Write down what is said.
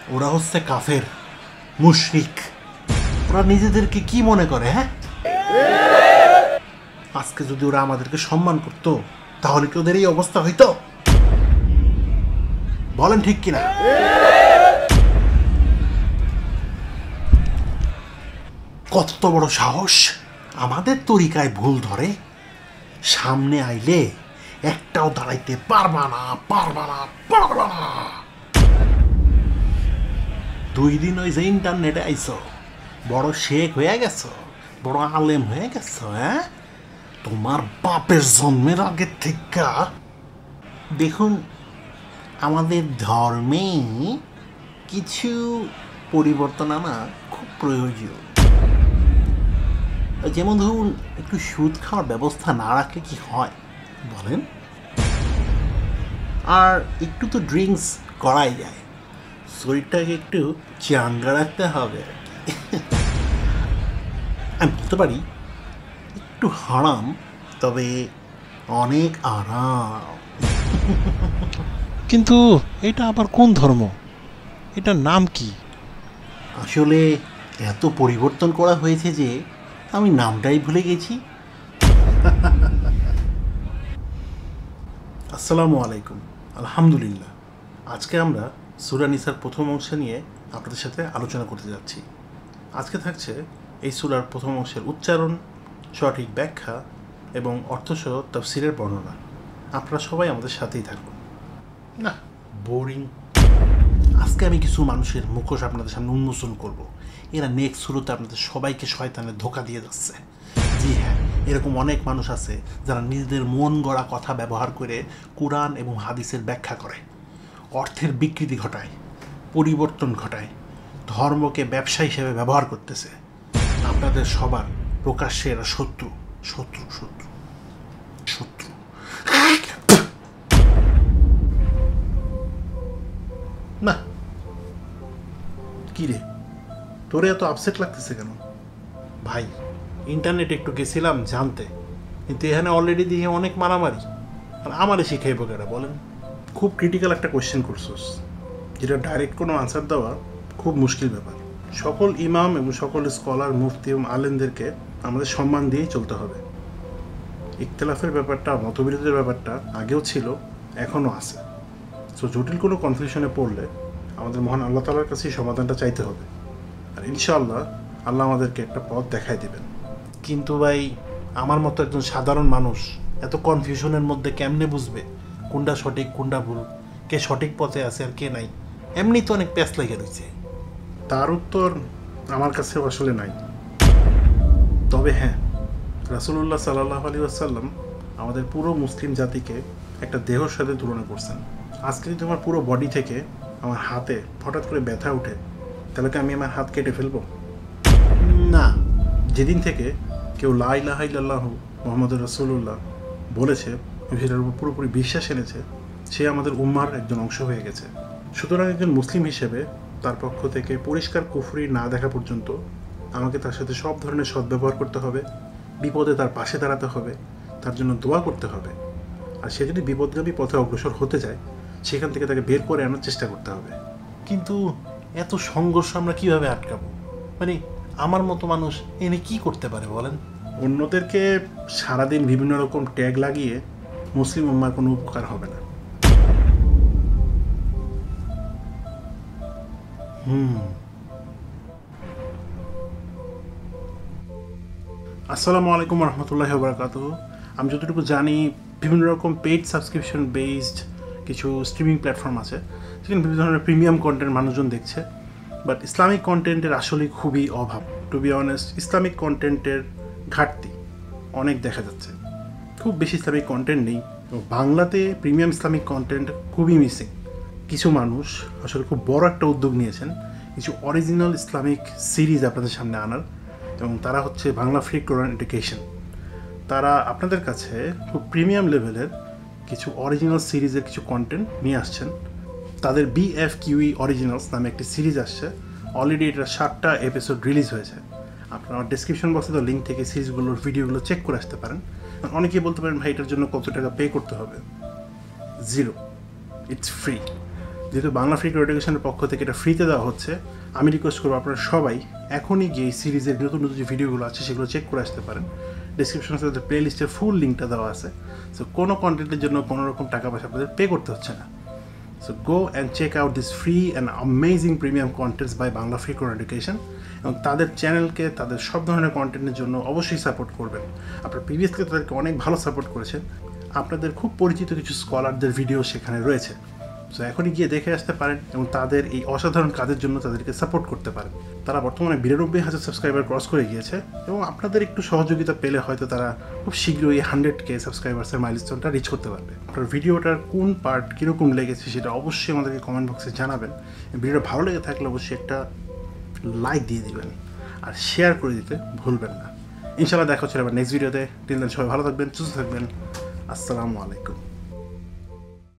ওরা হচ্ছে কাফের, মুশরিক। ওরা নিজেদেরকে কি মনে করে? হ্যাঁ, আজকে যদি ওরা আমাদেরকে সম্মান করত তাহলে কি ওদের এই অবস্থা হইতো? বলেন ঠিক কিনা? কত বড় সাহস! আমাদের তরিকায় ভুল ধরে, সামনে আইলে একটাও দাঁড়াইতে পারবা না, পারবা না, পারবা না। 2 দিন ওই যে ইন্টারনেটে আইছো, বড় শেখ হয়ে গেছো, বড় আলেম হয়ে গেছো। হ্যাঁ, তোমার বাপের জন্মের আগের থেকে দেখুন, আমাদের ধর্মে কিছু পরিবর্তন আনা খুব প্রয়োজন। যেমন ধরুন, একটু সুদ খাওয়ার ব্যবস্থা না রাখলে কি হয় বলেন? আর একটু তো ড্রিঙ্কস করাই যায়, শরীরটাকে একটু চাঙ্গা রাখতে হবে। আমি বলতে পারি একটু হারাম, তবে অনেক আরাম। কিন্তু এটা আবার কোন ধর্ম? এটার নাম কি? আসলে এত পরিবর্তন করা হয়েছে যে আমি নামটাই ভুলে গেছি। আসসালামু আলাইকুম। আলহামদুলিল্লাহ। আজকে আমরা সূরা নিসার প্রথম অংশ নিয়ে আপনাদের সাথে আলোচনা করতে যাচ্ছি। আজকে থাকছে এই সূরার প্রথম অংশের উচ্চারণ, সঠিক ব্যাখ্যা এবং অর্থসহ তাফসীরের বর্ণনা। আপনারা সবাই আমাদের সাথেই থাকুন। না, বোরিং। আজকে আমি কিছু মানুষের মুখোশ আপনাদের সামনে উন্মোচন করব। এরা নেক্সট শুরুতে আপনাদের সবাইকে শয়তানের ধোঁকা দিয়ে যাচ্ছে। জি হ্যাঁ, এরকম অনেক মানুষ আছে যারা নিজেদের মন গড়া কথা ব্যবহার করে কুরআন এবং হাদিসের ব্যাখ্যা করে, অর্থের বিকৃতি ঘটায়, পরিবর্তন ঘটায়, ধর্মকে ব্যবসা হিসেবে ব্যবহার করতেছে। আপনাদের সবার প্রকাশ্যে এরা শত্রু, শত্রু, শত্রু, শত্রু। না, কি রে, তোরে এত আপসেট লাগতেছে কেন? ভাই, ইন্টারনেটে একটু গেছিলাম জানতে, কিন্তু এখানে অলরেডি দিয়ে অনেক মারামারি। আর আমারে শিখাইব কেরা বলেন? খুব ক্রিটিক্যাল একটা কোয়েশ্চেন করছোস, যেটা ডাইরেক্ট কোনো আনসার দেওয়া খুব মুশকিল ব্যাপার। সকল ইমাম এবং সকল স্কলার, মুফতি এবং আলেমদেরকে আমাদের সম্মান দিয়েই চলতে হবে। ইখতিলাফের ব্যাপারটা, মতবিরোধের ব্যাপারটা আগেও ছিল, এখনও আছে। সো জটিল কোনো কনফিউশনে পড়লে আমাদের মহান আল্লাহ তাআলার কাছেই সমাধানটা চাইতে হবে। আর ইনশাআল্লাহ আল্লাহ আমাদেরকে একটা পথ দেখাই দেবেন। কিন্তু ভাই, আমার মতো একজন সাধারণ মানুষ এত কনফিউশনের মধ্যে কেমনে বুঝবে কোনটা সঠিক কোনটা ভুল, কে সঠিক পথে আছে আর কে নাই? এমনি তো অনেক প্যাঁচ লেগে রয়েছে। তার উত্তর আমার কাছেও আসলে নাই। তবে হ্যাঁ, রাসূলুল্লাহ সাল্লাল্লাহু আলাইহি ওয়াসাল্লাম আমাদের পুরো মুসলিম জাতিকে একটা দেহর সাথে তুলনা করছেন। আজকে যদি আমার পুরো বডি থেকে আমার হাতে হঠাৎ করে ব্যথা উঠে, তাহলে কি আমি আমার হাত কেটে ফেলবো? না। যেদিন থেকে কেউ লা ইলাহা ইল্লাল্লাহু মুহাম্মাদুর রাসূলুল্লাহ বলেছে, সেটার উপর পুরোপুরি বিশ্বাস এনেছে, সে আমাদের উম্মার একজন অংশ হয়ে গেছে। সুতরাং একজন মুসলিম হিসেবে তার পক্ষ থেকে পরিষ্কার কুফরি না দেখা পর্যন্ত আমাকে তার সাথে সব ধরনের সদ্ব্যবহার করতে হবে, বিপদে তার পাশে দাঁড়াতে হবে, তার জন্য দোয়া করতে হবে। আর সে যদি বিপদগামী পথে অগ্রসর হতে যায়, সেখান থেকে তাকে বের করে আনার চেষ্টা করতে হবে। কিন্তু এত সংঘর্ষ আমরা কিভাবে আটকাবো? মানে আমার মতো মানুষ এনে কি করতে পারে বলেন? অন্যদেরকে সারাদিন বিভিন্ন রকম ট্যাগ লাগিয়ে মুসলিম উম্মার কোনো উপকার হবে না। আসসালামু আলাইকুম রহমতুল্লাহি ওয়া বারাকাতুহু। আমি যতটুকু জানি, বিভিন্ন রকম পেইড সাবস্ক্রিপশন বেসড কিছু স্ট্রিমিং প্ল্যাটফর্ম আছে, সেখানে বিভিন্ন ধরনের প্রিমিয়াম কন্টেন্ট মানুষজন দেখছে। বাট ইসলামিক কন্টেন্টের আসলে খুবই অভাব। টু বি অনেস্ট, ইসলামিক কন্টেন্টের ঘাটতি অনেক দেখা যাচ্ছে। খুব বেশি ইসলামিক কন্টেন্ট নেই। বাংলাতে প্রিমিয়াম ইসলামিক কন্টেন্ট খুবই মিসিং। কিছু মানুষ আসলে খুব বড় একটা উদ্যোগ নিয়েছেন কিছু অরিজিনাল ইসলামিক সিরিজ আপনাদের সামনে আনার, এবং তারা হচ্ছে বাংলা ফ্রি কোরআন এডুকেশন। তারা আপনাদের কাছে খুব প্রিমিয়াম লেভেলের কিছু অরিজিনাল সিরিজের কিছু কন্টেন্ট নিয়ে আসছেন। তাদের BFQE অরিজিনালস নামে একটি সিরিজ আসছে। অলরেডি এটা 7টা এপিসোড রিলিজ হয়েছে। আপনারা আমার ডেসক্রিপশন বক্সে তো লিঙ্ক থেকে সিরিজগুলোর ভিডিওগুলো চেক করে আসতে পারেন। অনেকেই বলতে পারেন, ভাই এটার জন্য কত টাকা পে করতে হবে? 0, ইটস ফ্রি। যেহেতু বাংলা ফ্রি এডুকেশনের পক্ষ থেকে এটা ফ্রিতে দেওয়া হচ্ছে, আমি রিকোয়েস্ট করবো আপনারা সবাই এখনই গিয়ে এই সিরিজের নতুন নতুন যে ভিডিওগুলো আছে সেগুলো চেক করে আসতে পারেন। ডিসক্রিপশনে তাদের প্লে লিস্টের ফুল লিঙ্কটা দেওয়া আছে। সো কোনো কন্টেন্টের জন্য কোনো রকম টাকা পয়সা আপনাদের পে করতে হচ্ছে না। So go and check out this free and amazing premium contents by Bangla free education. এবং তাদের চ্যানেলকে তাদের সব ধরনের কন্টেন্টের জন্য অবশ্যই সাপোর্ট করবেন। আপনারা প্রিভিয়াসলি তাদেরকে অনেক ভালো সাপোর্ট করেছেন। আপনাদের খুব পরিচিত কিছু স্কলারদের ভিডিও সেখানে রয়েছে। সো এখনই গিয়ে দেখে আসতে পারেন এবং তাদের এই অসাধারণ কাজের জন্য তাদেরকে সাপোর্ট করতে পারেন। তারা বর্তমানে 92,000 সাবস্ক্রাইবার ক্রস করে গিয়েছে এবং আপনাদের একটু সহযোগিতা পেলে হয়তো তারা খুব শীঘ্রই 100K সাবস্ক্রাইবার্সের মাইলস্টোনটা রিচ করতে পারবে। আপনার ভিডিওটার কোন পার্ট কীরকম লেগেছে সেটা অবশ্যই আমাদেরকে কমেন্ট বক্সে জানাবেন। ভিডিওটা ভালো লেগে থাকলে অবশ্যই একটা লাইক দিয়ে দিবেন আর শেয়ার করে দিতে ভুলবেন না। ইনশাআল্লাহ দেখা হচ্ছে আবার নেক্সট ভিডিওতে। টিল দেন সবাই ভালো থাকবেন, সুস্থ থাকবেন। আসসালামু আলাইকুম।